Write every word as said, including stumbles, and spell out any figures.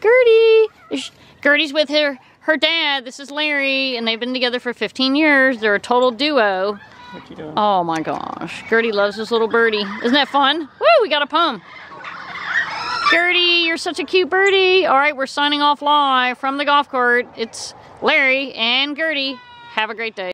Gerty. Is, Gerty's with her, her dad. This is Larry, and they've been together for fifteen years. They're a total duo. What you doing? Oh my gosh. Gerty loves this little birdie. Isn't that fun? Woo, we got a poem. Gerty, you're such a cute birdie. All right, we're signing off live from the golf court. It's Larry and Gerty. Have a great day.